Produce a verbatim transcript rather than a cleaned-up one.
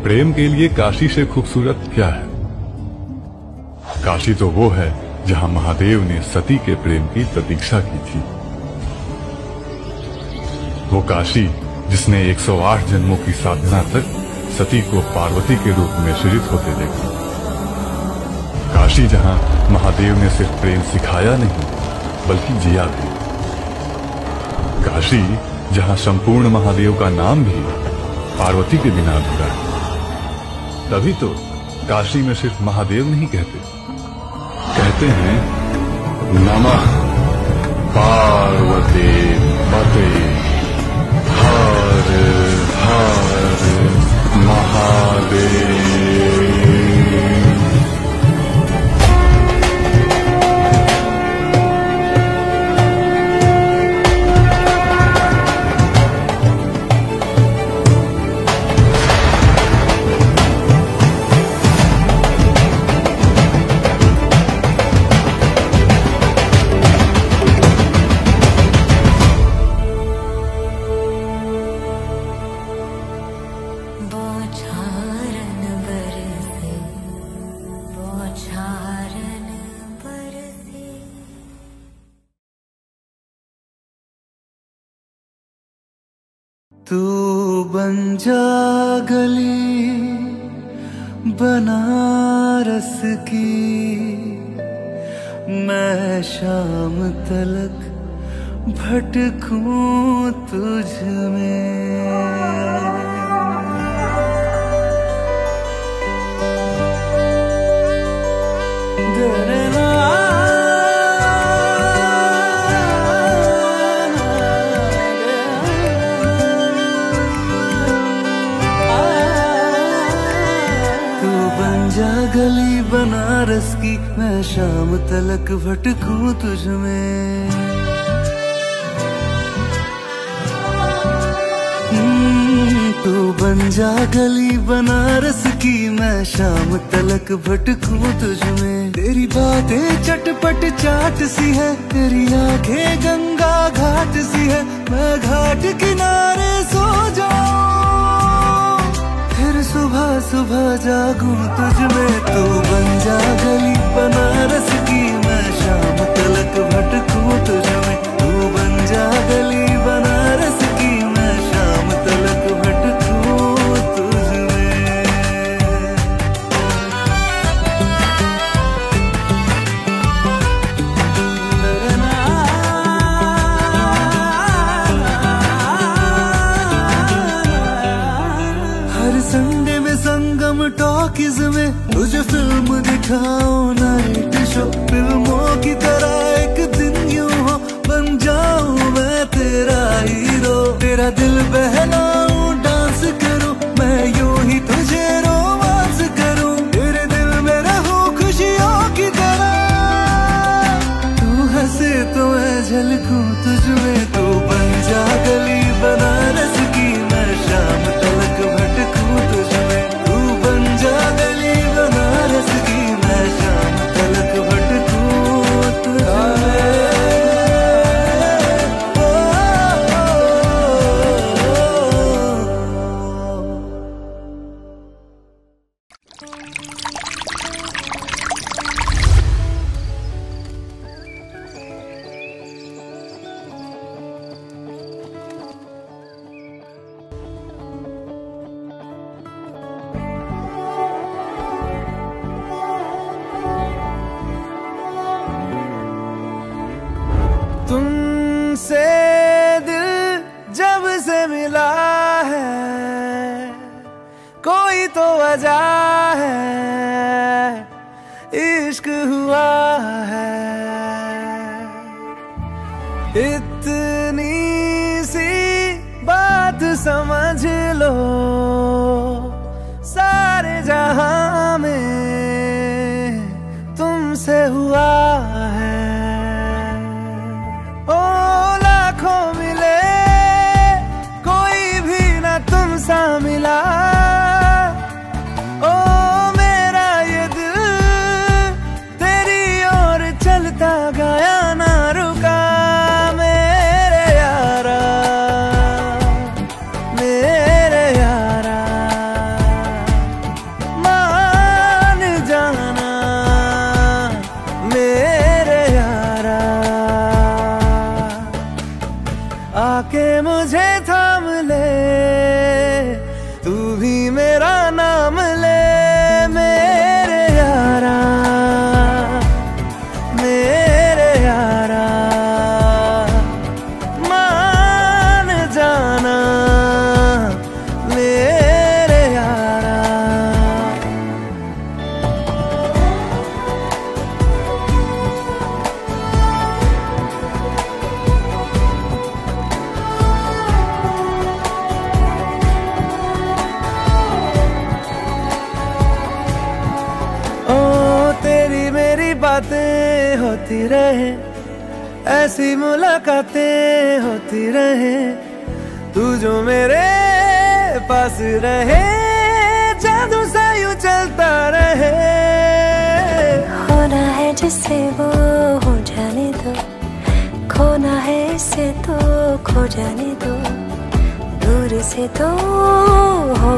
प्रेम के लिए काशी से खूबसूरत क्या है? काशी तो वो है जहां महादेव ने सती के प्रेम की प्रतीक्षा की थी। वो काशी जिसने एक सौ आठ जन्मों की साधना तक सती को पार्वती के रूप में सृजित होते देखा। काशी जहां महादेव ने सिर्फ प्रेम सिखाया नहीं बल्कि जिया भी। काशी जहां संपूर्ण महादेव का नाम भी पार्वती के बिना अधूरा है। तभी तो काशी में सिर्फ महादेव नहीं कहते, कहते हैं नमः पार्वती पते हर हर महादेव। तू बन जा गली बनारस की, मैं शाम तलक भटकूं तुझ में। गली बनारस की, मैं शाम तलक भटकूं तुझ में। तू बन जा गली बनारस की, मैं शाम तलक भटकूं तुझ में। तेरी बातें चटपट चाट सी है, तेरी आंखें गंगा घाट सी है। मैं घाट किनारे सो जाऊं, फिर सुबह सुबह जागूं तुझ में। तू बन जा गली बनारस की, मैं शाम तलक भटकूं तुझ में। तू बन जा गली बनारस की, मैं शाम तलक भटकूं तुझ में। हर संडे में संगम टॉकीज में तुझे फिल्म दिखाऊं नाइट शो। फिल्मों की तरह एक दिन यूं हो, बन जाऊं मैं तेरा हीरो। तेरा दिल बहलाऊं, डांस करूं मैं यूं ही तुझे रोमांस करूं। तेरे दिल में रहूं खुशियों की तरह, तू हंसे तो मैं झलकूं तुझ में। तू बन जा गली बनारस की, मैं शाम तलक भटकूं तुझ में। तू बन जा गली बनारस की, मैं शाम तलक भटकूं तुझ में। तुमसे दिल जब से मिला है, कोई तो वजह है, इश्क हुआ है। इतनी सी बात समझ लो, सारे जहां में तुमसे हुआ है। ओ लाखों मिले, कोई भी ना तुम सा मिला। ओ मेरा ये दिल तेरी ओर चलता गया, ना रुका मैं। बातें होती रहे, ऐसी मुलाकातें होती रहे, तू जो मेरे पास रहे, जादू सा यूं चलता रहे। होना है जिससे वो हो जाने दो, खोना है इससे तो खो जाने दो, दूर से तो हो